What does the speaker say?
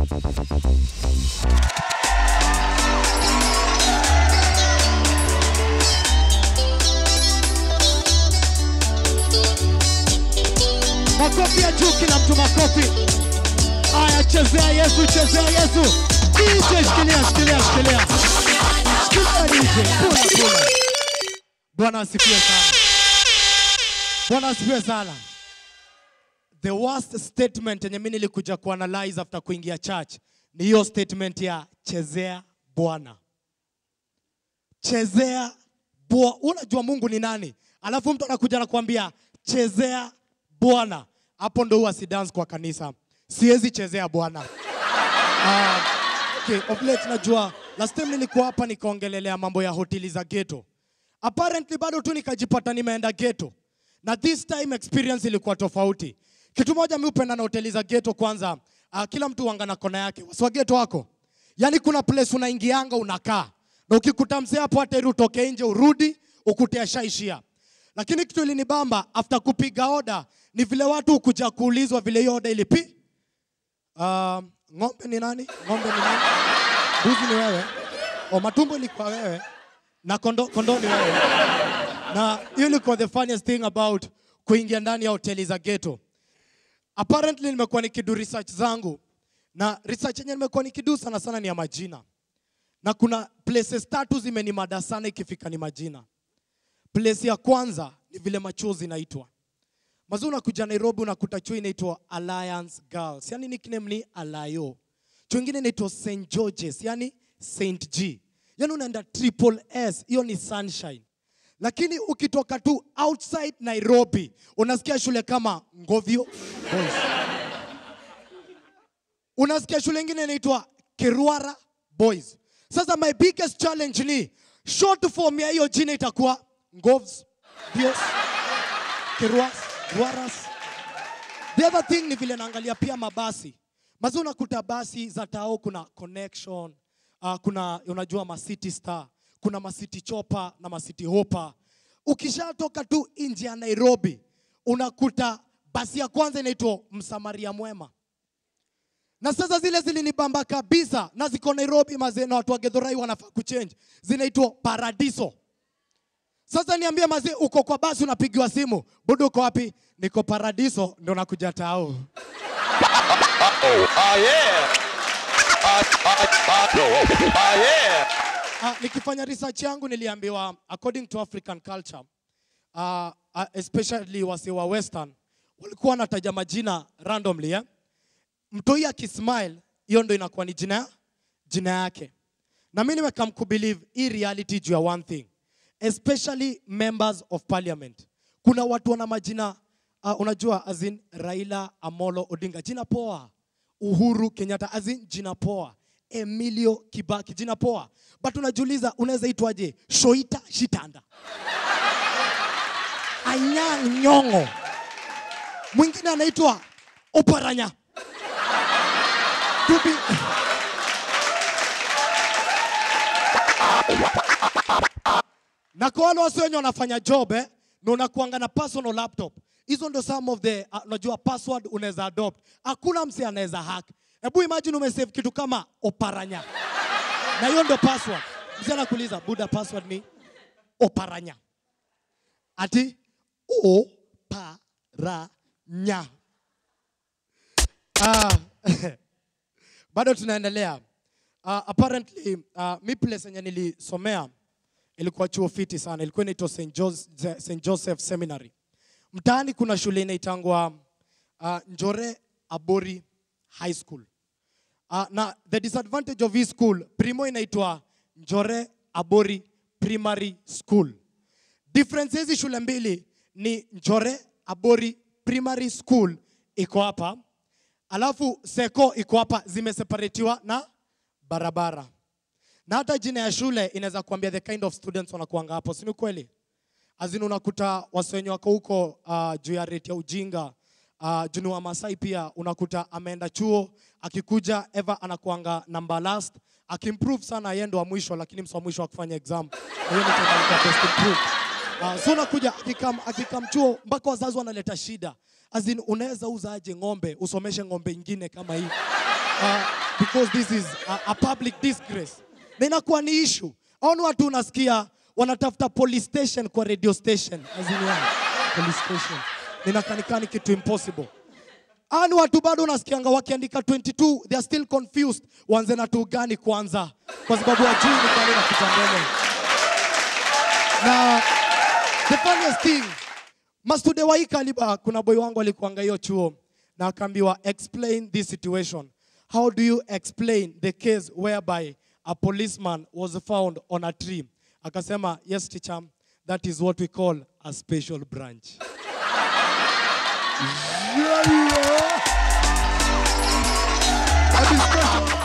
Makofi ya juu kila mtu makofi. Aya, chezea Yesu, chezea Yesu. DJ shikilia. Shikilia DJ. Pula. Bwana asifiwe sana. Bwana asifiwe sana. The worst statement yenye mimi nilikuja kuanalyze after kuingia church ni hiyo statement ya chezea Bwana. Chezea Bwana. Unajua Mungu ni nani? Alafu mtu anakuja anakuambia chezea Bwana. Hapo ndo huwa si dance kwa kanisa. Siwezi chezea Bwana. Okay, of late najua last time nilikuwa hapa nikaongelelea mambo ya hoteli za ghetto. Apparently bado tu nikajipata nimeenda ghetto. Na this time experience ilikuwa tofauti. Kitu moja mimi upenda na hoteli za ghetto kwanza, kila mtu wanga na kona yake. Waswa ghetto wako. Yaani kuna place unaingianga unakaa. Na ukikuta mzee hapo hata ili utoke nje urudi ukute ashaishia. Lakini kitu ilinibamba after kupiga order ni vile watu ukuja kuulizwa vile hiyo order ilipi. Ng'ombe ni nani? Mbuzi ni wewe. Matumbo ilikuwa wewe. Na kondoo ni wewe. Na hiyo ilikuwa the funniest thing about kuingia ndani ya hoteli za ghetto. Apparently nimekuwa nikidu research zangu. Na research yenyewe nimekuwa nikidu sana ni ya majina. Na kuna places tatu zimenimada sana ikifika ni majina. Place ya kwanza ni vile machuo zinaitwa. Mazu unakuja Nairobi unakuta chuo inaitwa Alliance Girls. Yani nickname ni Alayo. Chuo ingine inaitwa St. George's. Yani St. G. Yani unaenda Triple S. Hiyo ni Sunshine. Lakini ukitoka tu outside Nairobi unasikia shule kama Ngovio Boys. Unasikia shule ingine inaitwa Keruara Boys. Sasa my biggest challenge ni short form ya hiyo jina itakuwa Ngovs, Bios, Keruas, Ruaras. The other thing ni vile naangalia pia mabasi. Mazu unakuta basi za tao kuna Connection, kuna unajua ma City Star, kuna ma City Chopper na ma City Hopper. Ukishatoka tu nje ya Nairobi, unakuta basi ya kwanza inaitwa Msamaria Mwema. Na sasa zile zilinibamba kabisa na ziko Nairobi mazee na watu wa Githurai wanafaa kuchange. Zinaitwa Paradiso. Sasa niambie mazee uko kwa basi unapigiwa simu. Budu uko wapi? Niko Paradiso ndo nakuja tao. Nikifanya research yangu niliambiwa according to African culture, especially wase wa Western, walikuwa wanataja majina randomly. Mtoi akismile, hiyo ndo inakuwa ni jina yake. Na mimi nimekam kubelieve hii reality juu ya one thing. Especially members of parliament. Kuna watu wana majina, unajua as in Raila Amolo Odinga, jina poa. Uhuru Kenyatta, as in jina poa. Emilio Kibaki, jina poa. But unajiuliza unaweza itwaje? Shoita Shitanda. Anyang Nyongo. Mwingine anaitwa Oparanya. Na kwa wale wase wenye wanafanya job na unakuanga na personal laptop. Hizo ndo some of the unajua password unaweza adopt. Hakuna mse anaweza hack. Hebu imagine umesave kitu kama Oparanya. Na hiyo ndo password. Mse anakuuliza buda password ni Oparanya. Ati Oparanya. Bado tunaendelea. Apparently mi place yenye nilisomea ilikuwa chuo fiti sana. Ilikuwa inaitwa St. Joseph Seminary. Mtaani kuna shule inaitangwa Njore Abori High School. Na the disadvantage of this school, primo inaitwa Njore Abori Primary School. Difference hizi shule mbili ni Njore Abori Primary School iko hapa. Alafu Seko iko hapa, zimeseparatiwa na barabara. Na hata jina ya shule inaweza kuambia the kind of students wanakuanga hapo. Si ni kweli? Azini unakuta wasenyo wako huko juu ya rate ya ujinga. Junu wa Masai pia unakuta ameenda chuo. Akikuja Eva anakuanga number last. Akimprove sana yeye ndo wa mwisho lakini msa mwisho wa kufanya exam. Hiyo ni tena best improve. So unakuja akikam chuo mpaka wazazi wanaleta shida. Azini unaweza uza aje ng'ombe usomeshe ng'ombe nyingine kama hii. because this is a public disgrace. Na inakuwa ni issue. Haoni watu unasikia wanatafuta police station kwa radio station. As in police station. Ninakanikani kitu impossible. Haoni watu bado unasikianga wakiandika 22, they are still confused. Wanze na tu gani kwanza? Kwa sababu wajui ni gani na kitambele. Na the funniest thing, mastude wa hii kaliba, kuna boy wangu alikuanga hiyo chuo na akaambiwa explain this situation. How do you explain the case whereby a policeman was found on a tree? Akasema, yes teacher, that is what we call a special branch. Yeah.